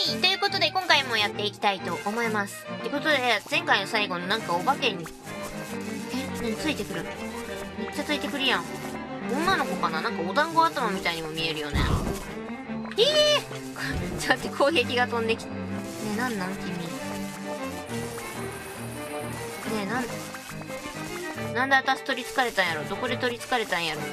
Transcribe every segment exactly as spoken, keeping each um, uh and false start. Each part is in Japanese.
イということで今回もやっていきたいと思います。ということで、前回の最後のなんかお化けに、え、何ついてくる？めっちゃついてくるやん。女の子かな？なんかお団子頭みたいにも見えるよね。ええー、ちょっと待って、攻撃が飛んできて。ねえ、なんなん君。ねえ、なん、なんで私取り憑かれたんやろ？どこで取り憑かれたんやろ？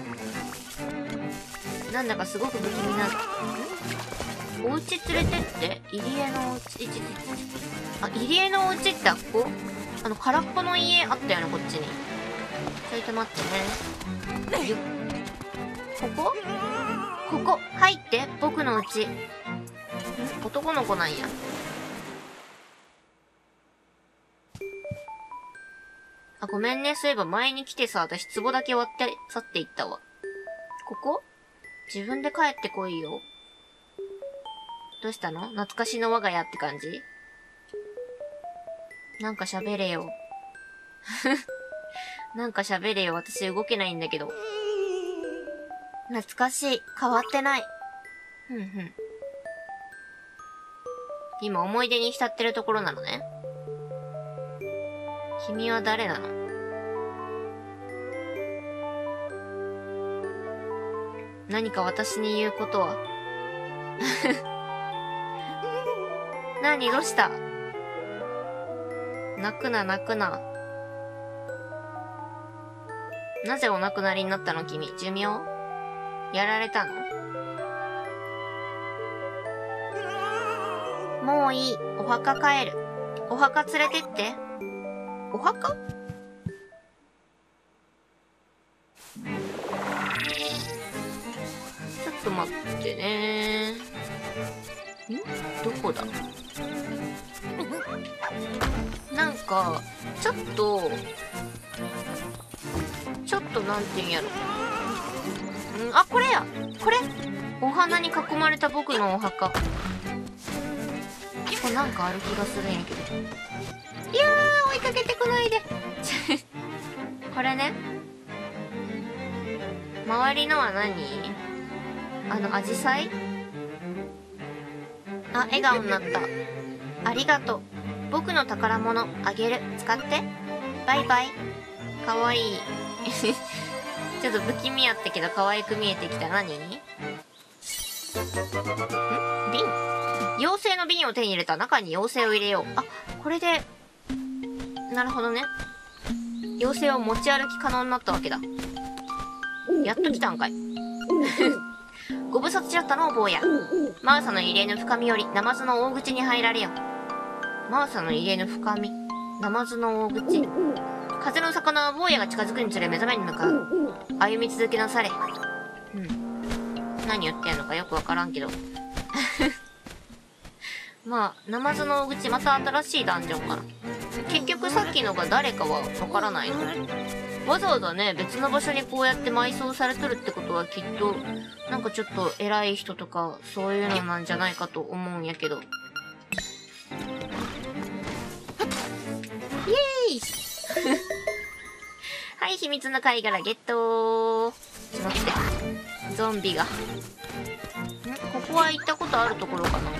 なんだかすごく不気味な。お家連れてって。入江のお家、あ、入江のお家ってあっこ？あの、空っぽの家あったよね、こっちに。ちょいと待ってね。よここここ、入って、僕の家。ん？男の子なんや。あ、ごめんね。そういえば前に来てさ、私壺だけ割って去っていったわ。ここ？自分で帰ってこいよ。どうしたの？懐かしの我が家って感じ？なんか喋れよ。なんか喋れよ。私動けないんだけど。懐かしい。変わってない。ふんふん。今思い出に浸ってるところなのね。君は誰なの？何か私に言うことは？何？どうした？泣くな、泣くな。なぜお亡くなりになったの君？寿命？やられたの？もういい。お墓帰る。お墓連れてって。お墓？ちょっと待ってねー。ん？どこだ？なんか、ちょっと、ちょっとなんていうんやろ。ん？あ、これや！これ！お花に囲まれた僕のお墓。これなんかある気がするんやけど。いやー、追いかけてこないで。これね。周りのは何？あの、アジサイ？あ、笑顔になった。ありがとう。僕の宝物あげる。使って。バイバイ。かわいい。ちょっと不気味やったけど可愛く見えてきた。何？ん？瓶？妖精の瓶を手に入れた。中に妖精を入れよう。あ、これで、なるほどね。妖精を持ち歩き可能になったわけだ。やっと来たんかい。ご無沙汰だったの、坊や。マウサの入江の深みより、ナマズの大口に入られよ。マウサの入江の深み。ナマズの大口。風の魚は坊やが近づくにつれ目覚めに向かう。歩み続けなされ。うん。何言ってんのかよくわからんけど。まあ、ナマズの大口、また新しいダンジョンかな。結局さっきのが誰かはわからないの。わざわざね、別の場所にこうやって埋葬されとるってことはきっと、なんかちょっと偉い人とか、そういうのなんじゃないかと思うんやけど。イエーイはい、秘密の貝殻ゲットー。ちょっと待って。ゾンビが。ん？ここは行ったことあるところかな？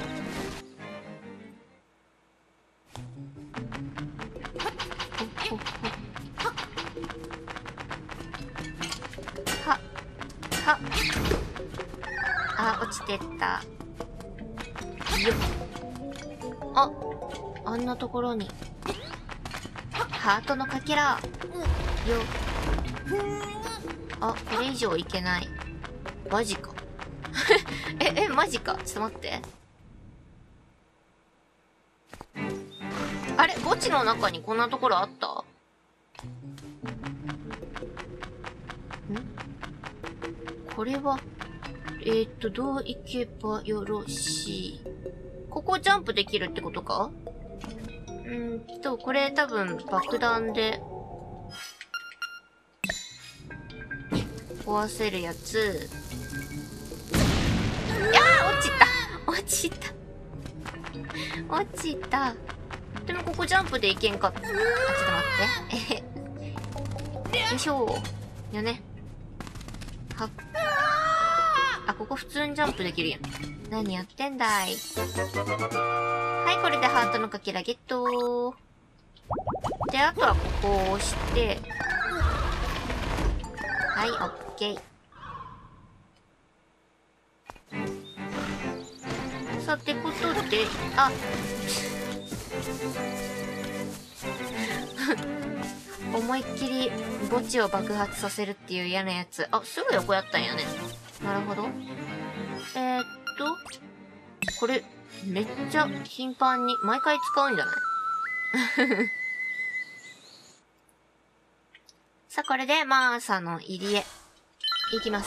は、は、あ、落ちてった。よっ。あ、あんなところに。ハートのかけら。よっ。あ、これ以上いけない。マジか。え、え、マジか。ちょっと待って。あれ？墓地の中にこんなところあった？ん？これは、えー、っと、どう行けばよろしい？ここジャンプできるってことか？うんと、これ多分爆弾で、壊せるやつ。いやー！落ちた落ちた落ちた。でもここジャンプでいけんかった。あ、ちょっと待って。えへ。よいしょー。よね。はっ。 あ、ここ普通にジャンプできるやん。何やってんだい。はい、これでハートのかけらゲット。で、あとはここを押して、はい、オッケー。さてことで、あ、思いっきり墓地を爆発させるっていう嫌なやつ。あ、すぐ横やったんやね。なるほど。えー、っと、これ、めっちゃ頻繁に、毎回使うんじゃないさあ、これで、マーサの入り江、行きます。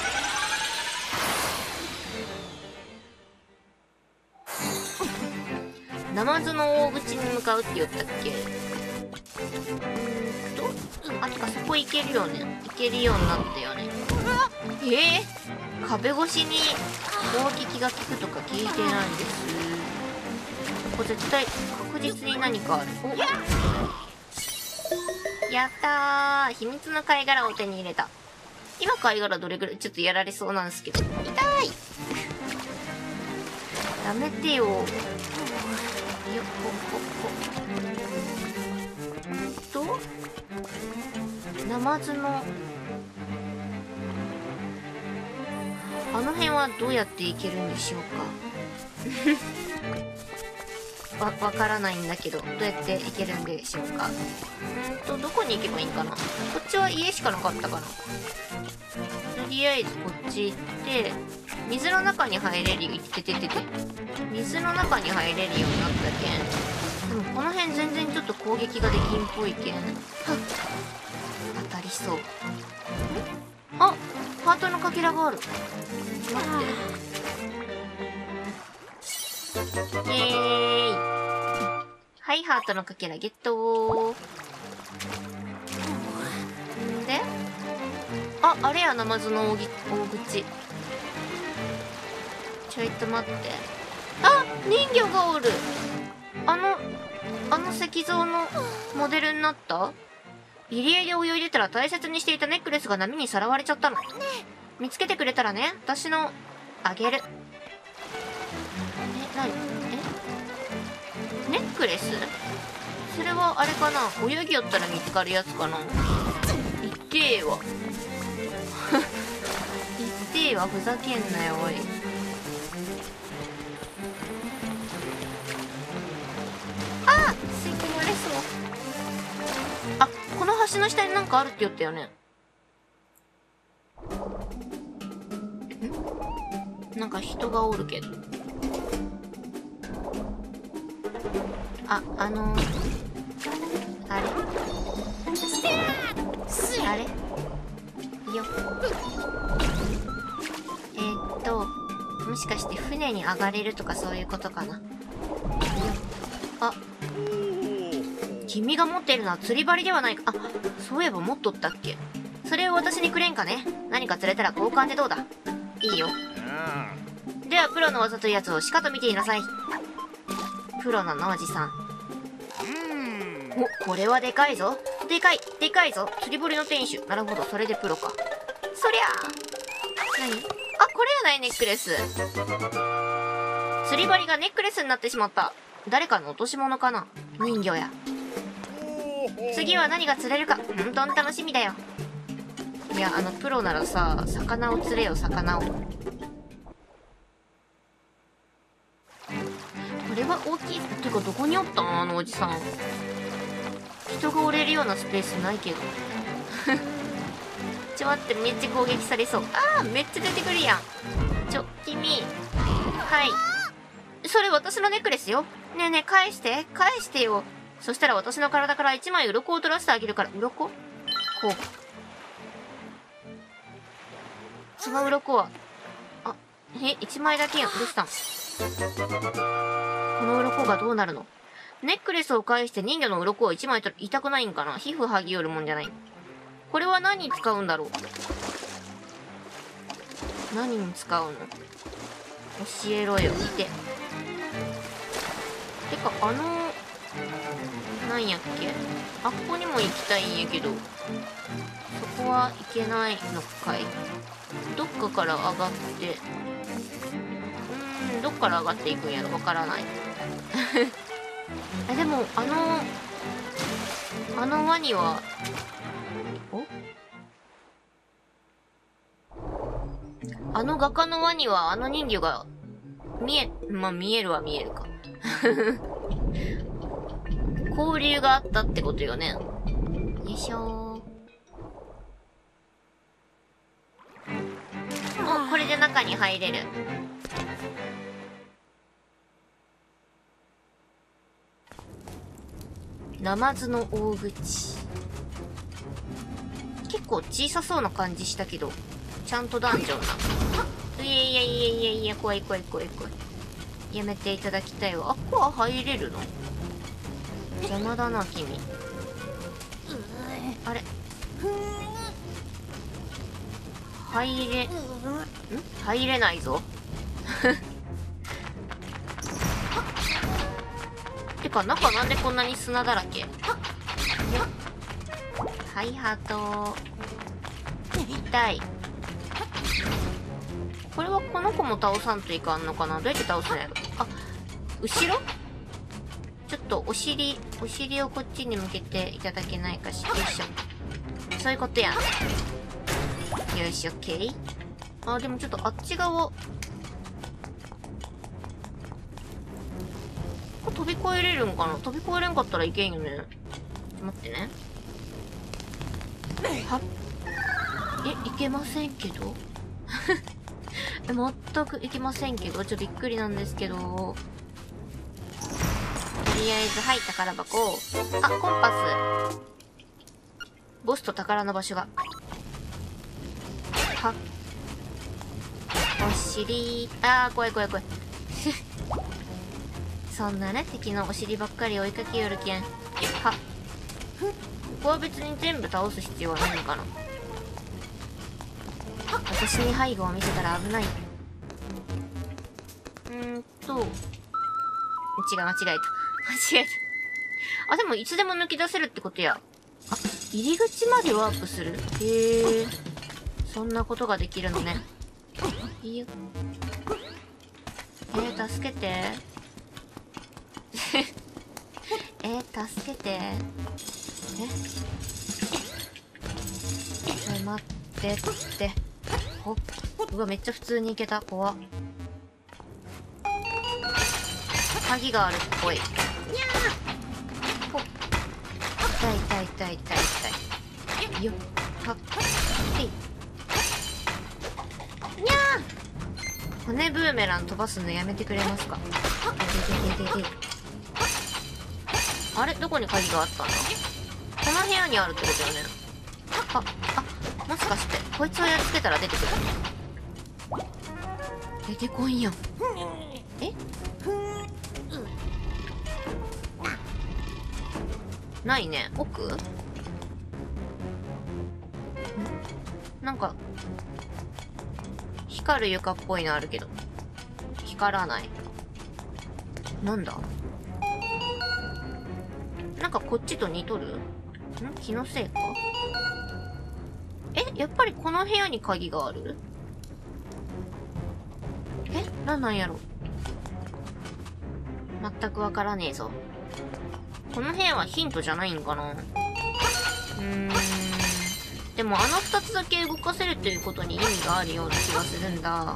ナマズの大口に向かうって言ったっけ？うーんと、あ、てかそこ行けるよね。行けるようになったよね。えー、壁越しに攻撃が効くとか聞いてないんです。これ絶対確実に何かある。お、やったー、秘密の貝殻を手に入れた。今貝殻どれぐらいちょっとやられそうなんですけど。痛いやめてよ。よっほっほっほ。とナマズのあの辺はどうやって行けるんでしょうかわ、わからないんだけど、どうやって行けるんでしょうか。んーと、どこに行けばいいんかな。こっちは家しかなかったかな。とりあえずこっち行って、水の中に入れるよ。いてててて。水の中に入れるようになったけん。でもこの辺全然ちょっと攻撃ができんっぽいけん。はっ。当たりそう。あ、ハートのかけらがある。待って。イエーイ。はい、ハートのかけらゲットー。んで、あ、あれや、ナマズの大ぎ大口。ちょいと待って。あ、人魚がおる。あの、あの石像のモデルになった？入り江で泳いでたら大切にしていたネックレスが波にさらわれちゃったの。見つけてくれたらね、私の、あげる。え、なに？え？ネックレス？それはあれかな？泳ぎよったら見つかるやつかな？いってえわ。いってえわ、ふざけんなよ、おい。あ！水気漏れそう。あ、この橋の下になんかあるって言ったよね。ん？なんか人がおるけど。あ、あのー、あれあれよ。えー、っと、もしかして船に上がれるとかそういうことかな。よ。あ、君が持っているのは釣り針ではないか。あ、そういえば持っとったっけ。それを私にくれんかね。何か釣れたら交換でどうだ。いいよ。ではプロの技というやつをしかと見ていなさい。プロなのおじさん。お、これはでかいぞ。でかい、でかいぞ。釣り堀の店主。なるほど、それでプロか。そりゃあ。何？あ、これやないネックレス。釣り針がネックレスになってしまった。誰かの落とし物かな？人魚や。次は何が釣れるか、ほんとん楽しみだよ。いや、あの、プロならさ、魚を釣れよ、魚を。これは大きい。てか、どこにおったん？あのおじさん。人が折れるようなスペースないけど。ちょ、待って、めっちゃ攻撃されそう。あー、めっちゃ出てくるやん。ちょ、君。はい。それ私のネックレスよ。ねえねえ、返して、返してよ。そしたら私の体から一枚鱗を取らせてあげるから。鱗？こう。その鱗は、あ、え、一枚だけやん。どうしたん？この鱗がどうなるの？ネックレスを返して人魚の鱗を一枚取る。痛くないんかな？皮膚剥ぎよるもんじゃない。これは何に使うんだろう？何に使うの？教えろよ。見て。てか、あの、なんやっけ？あ、ここにも行きたいんやけど、そこは行けないのかい？ どっかから上がって、うん、どっから上がっていくんやろ、わからない。え、でも、あの、あのワニは、おあの画家のワニは、あの人魚が、見え、まあ、見えるは見えるか。交流があったってことよね。よいしょー。お、これで中に入れる。ナマズの大口。結構小さそうな感じしたけど、ちゃんとダンジョンな。いやいやいやいやいや、怖い怖い怖い怖い。やめていただきたいわ。あ、こは入れるの？邪魔だな、君。あれ？入れ、ん？入れないぞ。てか、中なんでこんなに砂だらけ？はい、ハート。痛い。これはこの子も倒さんといかんのかな？どうやって倒すのやろ？あ、後ろ？ちょっとお尻、お尻をこっちに向けていただけないかしら。よいしょ。そういうことやん。よし、オッケー。あ、でもちょっとあっち側。これ飛び越えれるんかな？飛び越えれんかったらいけんよね。ちょっと待ってね。はっ。え、いけませんけどえ、全くいけませんけど、ちょっとびっくりなんですけど。とりあえず、はい、宝箱。あ、コンパス。ボスと宝の場所が。はっ。お尻。あー、怖い怖い怖い。そんなね、敵のお尻ばっかり追いかけよるけん。はっ。ここは別に全部倒す必要はないのかな。私に背後を見せたら危ない。うーんと。違う、間違えた。間違えた。あ、でもいつでも抜き出せるってことや。あ、入り口までワープする。へえ。そんなことができるのね。いいよ。えー、助けて。えー、助けて。えちょ、待ってって。ほっ。うわ、めっちゃ普通に行けた。怖っ。鍵があるっぽい。にゃーほっ。痛い痛い痛い痛い痛い。よっ。はっ。へい。にゃー骨ブーメラン飛ばすのやめてくれますか？ででででで。あれどこに鍵があったんだ？この部屋にあるってことよね。あ、あ、もしかして、こいつをやっつけたら出てくる？出てこんやん。え？ないね。奥？ん？なんか、光る床っぽいのあるけど。光らない。なんだ？なんかこっちと似とる？ん？気のせいか？え？やっぱりこの部屋に鍵がある？え？なんなんやろ？全くわからねえぞ。この部屋はヒントじゃないんかな？うーん。でもあの二つだけ動かせるということに意味があるような気がするんだ。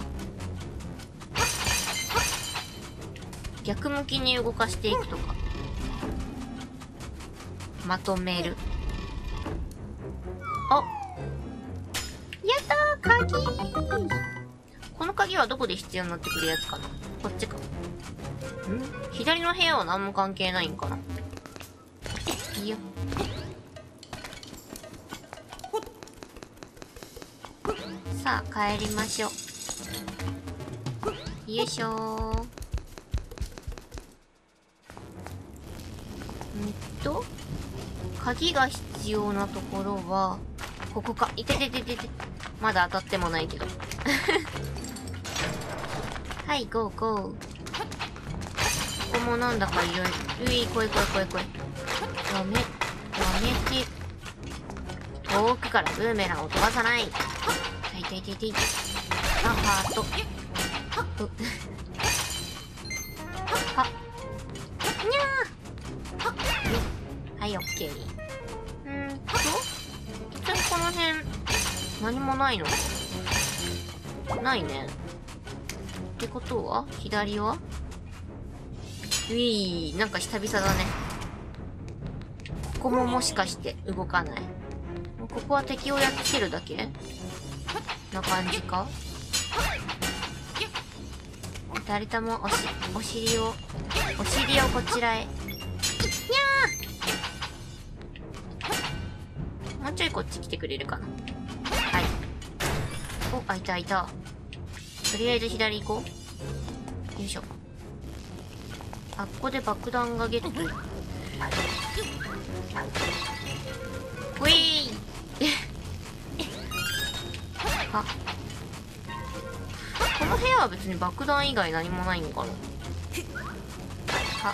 逆向きに動かしていくとか。まとめる。あ、やったー、鍵。この鍵はどこで必要になってくるやつかな？こっちか。ん？左の部屋は何も関係ないんかな？いいよ。さあ、帰りましょう。よいしょー。んと、鍵が必要なところは、ここか。いててててて。まだ当たってもないけど。はい、ゴーゴー。ここもなんだかいろいろ。うい、怖い怖い怖い怖い。やめ、やめて。遠くからブーメランを飛ばさない。痛い痛い痛い痛い。 ハート。うはっにゃー。はい、オッケー。うーんと一応この辺何もないのないね。ってことは左はウィー、なんか久々だね。ここももしかして動かない。ここは敵をやっつけるだけな感じか。誰ともおし、お尻を、お尻をこちらへ。にゃー。もうちょいこっち来てくれるかな。はい。お、あ、いたいた。とりあえず左行こう。よいしょ。あ、ここで爆弾がゲット。ウィーイあ、この部屋は別に爆弾以外何もないのかな。あ、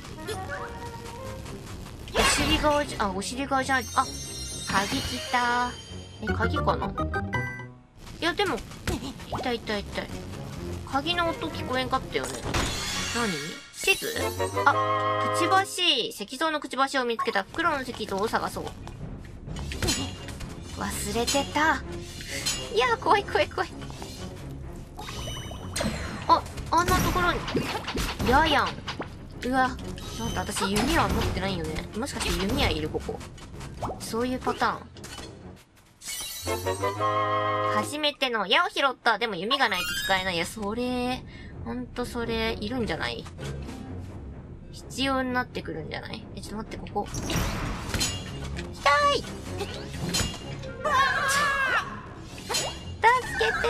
お尻側じゃ、あ、お尻側じゃない。あ、鍵来た。え、鍵かな。いや、でも、痛い痛い痛い。鍵の音聞こえんかったよね。何？地図？あ、くちばし。石像のくちばしを見つけた。袋の石像を探そう。忘れてた。いやー、怖い怖い怖い。あ、あんなところに。ややん。うわ、なんか私弓は持ってないよね。もしかして弓矢いるここ。そういうパターン。初めての矢を拾った。でも弓がないと使えない。いや、それ、ほんとそれ、いるんじゃない？必要になってくるんじゃない？え、ちょっと待って、ここ。痛い！助けてー。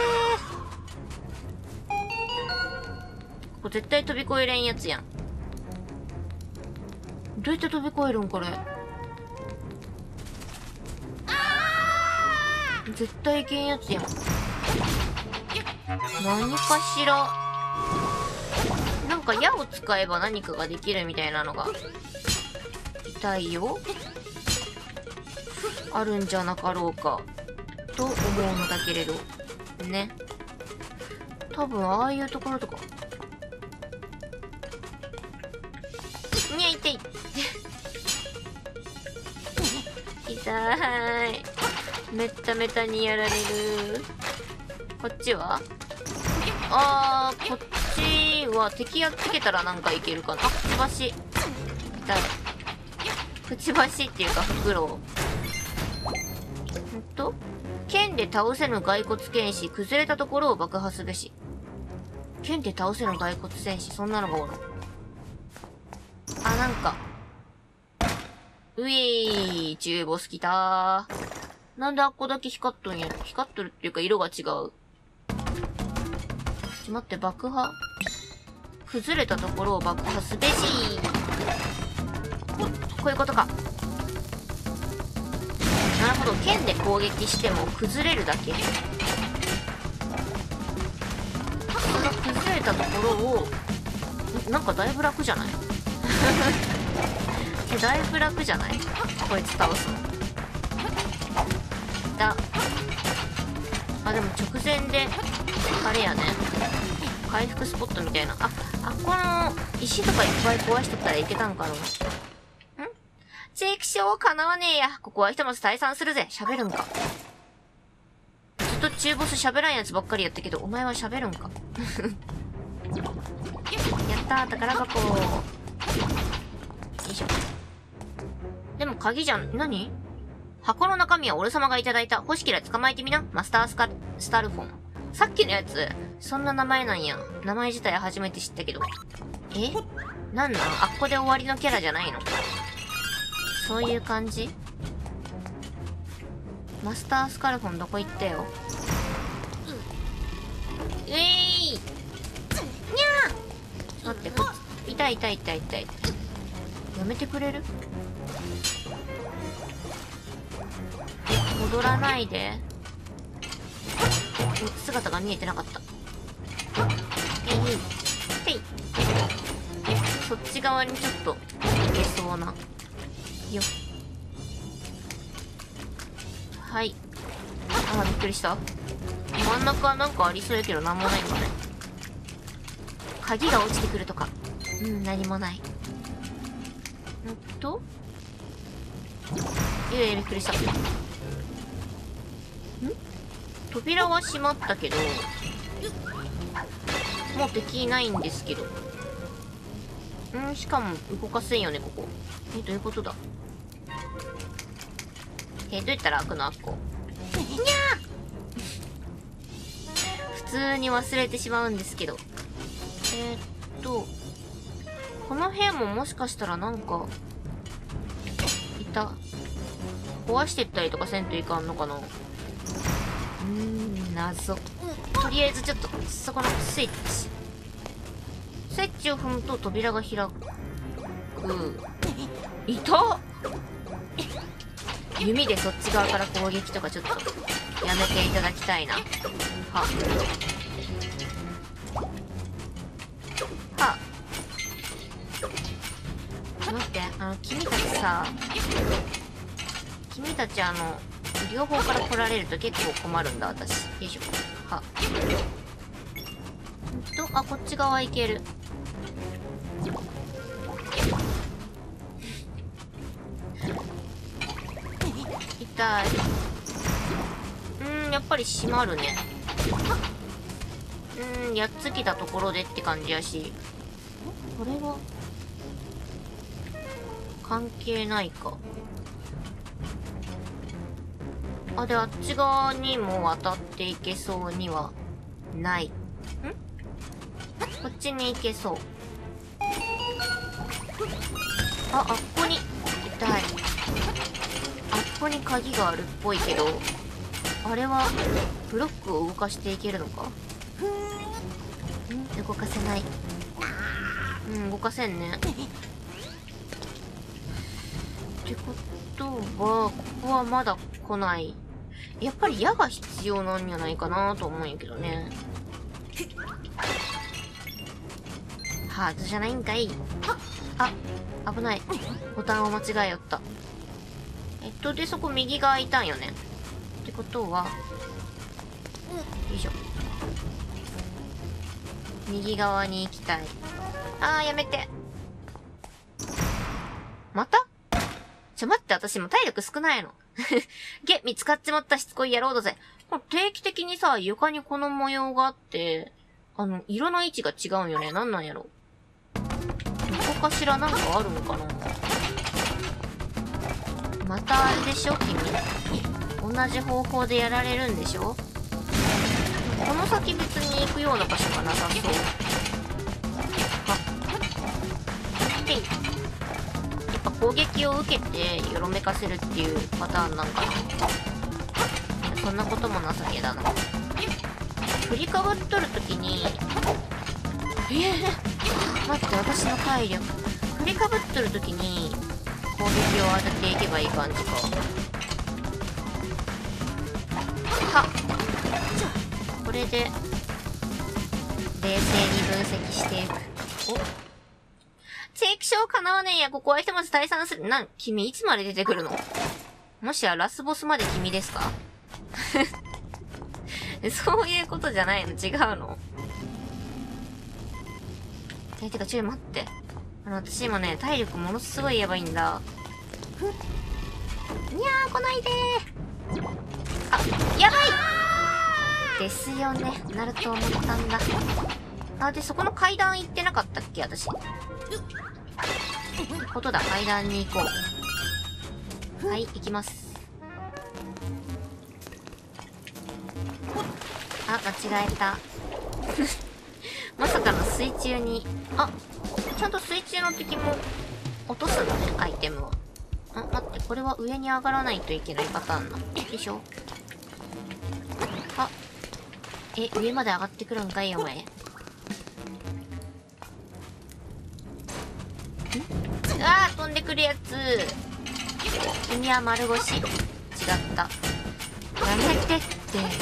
ここ絶対飛び越えれんやつやん。どうやって飛び越えるんこれ。絶対いけんやつやん。何かしら。なんか矢を使えば何かができるみたいなのが痛いよ。あるんじゃなかろうかと思うのだけれどね。多分ああいうところとか。にゃ、痛い痛い。めっためたにやられる。こっちはあー、こっちは敵やっつけたらなんかいけるかな。あ、くちばし。痛い。くちばしっていうか袋。ほんと剣で倒せぬ骸骨剣士。崩れたところを爆破すべし。剣で倒せぬ骸骨戦士。そんなのがおる。あ、なんか。うぃー、中ボス来たー。なんであっこだけ光っとんやろ。光っとるっていうか色が違う。ちょっと待って、爆破。崩れたところを爆破すべし。こういうことか。なるほど。剣で攻撃しても崩れるだけ。その崩れたところを、なんかだいぶ楽じゃないえ、だいぶ楽じゃないこいつ倒すの。だ。あ、でも直前で、あれやね。回復スポットみたいな。あ、あ、この石とかいっぱい壊してったらいけたんかな。ん？チークショー叶わねえや。ここはひとまず退散するぜ。喋るんか。ずっと中ボス喋らんやつばっかりやったけど、お前は喋るんか。やったー、宝箱。よいしょ。でも鍵じゃん、何？箱の中身は俺様がいただいた。欲しけりゃ捕まえてみな。マスタースカ、スタルフォン。さっきのやつ、そんな名前なんや。名前自体初めて知ったけど。え？なんなん？あっこで終わりのキャラじゃないの？そういう感じ？マスタースカルフォンどこ行ったよ。うえーい！にゃー！待って、こっち。痛い痛い痛い痛い。やめてくれる？戻らないで。姿が見えてなかった。えいえい。そっち側にちょっと行けそうな。よっ。はい。あー、びっくりした。 真ん中なんかありそうやけどなんもないんかね。鍵が落ちてくるとか。うん、何もない。んといやいや、びっくりした。ん扉は閉まったけど、もう敵いないんですけど。んしかも動かせんよね、ここ。え、どういうことだ。え、どうやったら開くの、あっこ。にゃー普通に忘れてしまうんですけど。えー、っと、この部屋ももしかしたらなんか、いた。壊してったりとかせんといかんのかな。うーん、謎。とりあえずちょっと、そこのスイッチ。スイッチを踏むと扉が開く。いた！弓でそっち側から攻撃とかちょっとやめていただきたいな。はは待って、あの君たちさ、君たちあの両方から来られると結構困るんだ私。よいしょ。はんと、あ、こっち側行ける。痛い。うーん、やっぱり閉まるね。うーん、やっつけたところでって感じやし。これは関係ないか。あ、で、あっち側にも渡っていけそうにはない。ん？こっちに行けそう。あ、あっこに、痛い。あっこに鍵があるっぽいけど、あれはブロックを動かしていけるのか？ん？動かせない。うん、動かせんね。ってことは、ここはまだ来ない。やっぱり矢が必要なんじゃないかなと思うんやけどね。ハートじゃないんかい。あ、危ない。ボタンを間違えよった。えっと、で、そこ右側いたんよね。ってことは、よいしょ。右側に行きたい。あー、やめて。また？ちょ、待って、私も体力少ないの。ゲ、見つかっちまったしつこい野郎だぜ。定期的にさ、床にこの模様があって、あの、色の位置が違うんよね。なんなんやろ。どこかしらなんかあるのかな。またあれでしょ君。同じ方法でやられるんでしょ。この先別に行くような場所がなさそう。あ、へい。やっぱ攻撃を受けてよろめかせるっていうパターンなんかな。そんなことも情けだな。振りかぶっとるときに、えー、待って、私の体力。振りかぶっとるときに攻撃を当てていけばいい感じか。はっ、これで冷静に分析していく。お、チェイクショー叶わねえや。ここはひとまず退散する。なん、君いつまで出てくるの？もしやラスボスまで君ですか？そういうことじゃないの？違うの？え、てかちょい待って。あの、私今ね、体力ものすごいやばいんだ。にゃー、来ないでー。あ、やばいですよね。なると思ったんだ。あ、で、そこの階段行ってなかったっけ私。ことだ、階段に行こう。はい、行きます。あ、間違えた。まさかの水中に、あ、ちゃんと水中の敵も落とすんだね、アイテムを。あ、待って、これは上に上がらないといけないパターンな。よいしょ。あ、え、上まで上がってくるんかい、お前。ん？あー、飛んでくるやつ。君は丸腰。違った。やめてって。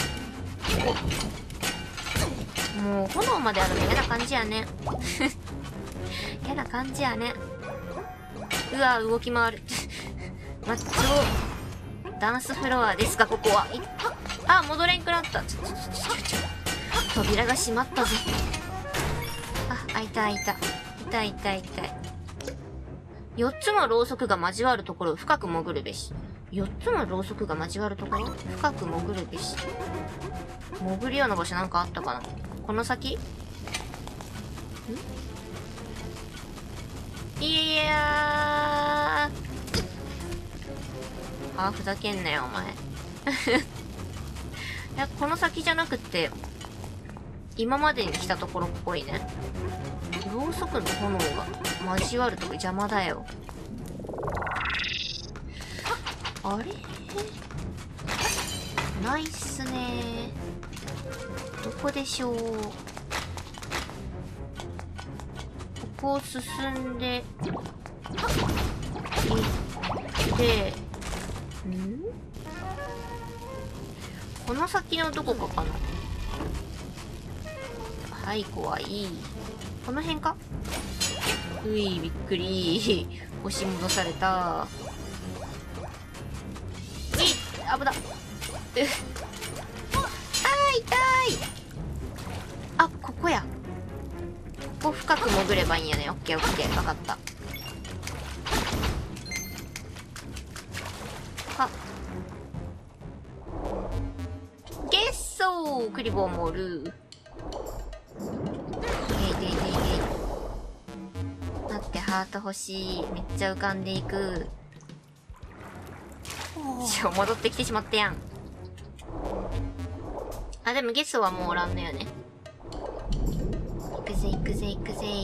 もう炎まであるの嫌な感じやね。嫌な感じやね。うわ、動き回る。マッチョ。 ダンスフロアですか、ここは。いあ、戻れんくなった。ちょ、ちょ、ちょ、ちょ、ちょ。扉が閉まったぜ。あ、開いた開いた。痛い痛い痛い。よっつのろうそくが交わるところを深く潜るべし。よっつのろうそくが交わるところ深く潜るべし。潜るような場所なんかあったかな。この先んいやー。あ、ふざけんなよ、お前。いや、この先じゃなくて、今までに来たところっぽいね。ろうそくの炎が交わるとこ邪魔だよ。あれないっすね。どこでしょう。ここを進んで行ってんこの先のどこかかな。はい、怖い。この辺か。うい、びっくり。押し戻された。いっ、危な。うっ。あー、痛い。あ、ここや。ここ深く潜ればいいんやね。オッケーオッケー。わかった。は。ゲッソークリボー盛る。ハート欲しい。めっちゃ浮かんでいく。ちょ、戻ってきてしまったやん。あ、でもゲストはもうおらんのよね。行くぜ行くぜ行くぜ。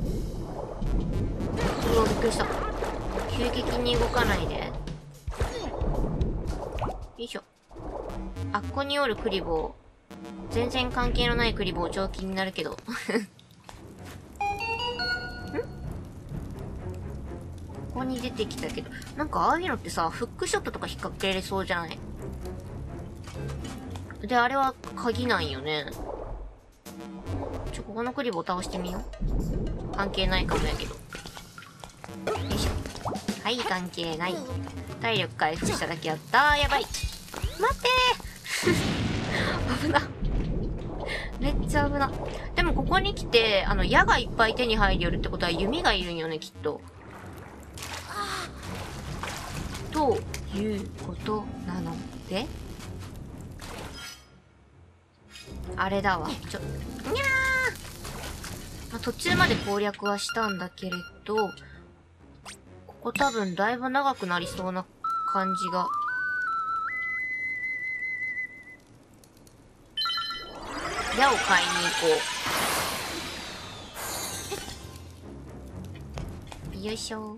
うわ、びっくりした。急激に動かないで。よいしょ。あっこにおるクリボー。全然関係のないクリボー超気になるけど。ここに出てきたけど、なんかああいうのってさ、フックショットとか引っ掛けれそうじゃない？で、あれは鍵なんよね。ちょ、ここのクリボー倒してみよう。関係ないかもやけど。よいしょ。はい、関係ない。体力回復しただけやったー。やばい。待ってー危な。めっちゃ危な。でもここに来て、あの、矢がいっぱい手に入りよるってことは弓がいるんよね、きっと。ということなので、あれだわ。ちょ、にゃー、まあ、途中まで攻略はしたんだけれど、ここ多分だいぶ長くなりそうな感じが。矢を買いに行こう。よいしょ。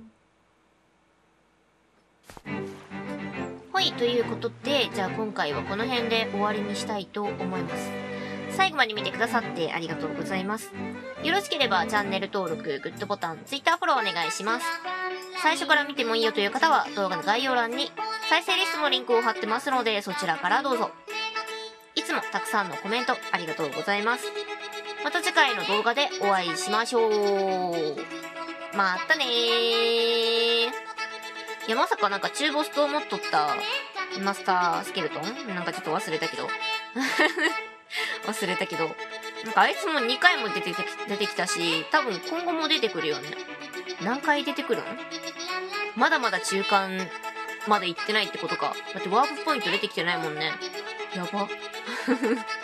はい、ということで、じゃあ今回はこの辺で終わりにしたいと思います。最後まで見てくださってありがとうございます。よろしければチャンネル登録、グッドボタン、Twitter フォローお願いします。最初から見てもいいよという方は動画の概要欄に再生リストのリンクを貼ってますので、そちらからどうぞ。いつもたくさんのコメントありがとうございます。また次回の動画でお会いしましょう。またねー。いや、まさかなんか中ボスと思っとったマスタースケルトンなんかちょっと忘れたけど。忘れたけど。なんかあいつもにかいも出てき、出てきたし、多分今後も出てくるよね。何回出てくるん？まだまだ中間まで行ってないってことか。だってワープポイント出てきてないもんね。やば。